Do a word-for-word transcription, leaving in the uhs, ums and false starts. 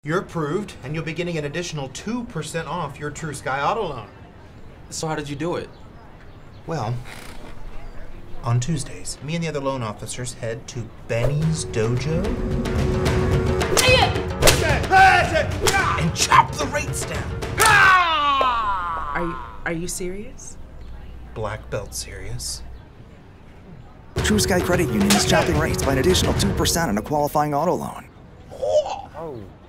You're approved, and you'll be getting an additional two percent off your True Sky Auto Loan. So how did you do it? Well, on Tuesdays, me and the other loan officers head to Benny's Dojo and chop the rates down. Are you, are you serious? Black belt serious. True Sky Credit Union is chopping rates by an additional two percent on a qualifying auto loan. Oh.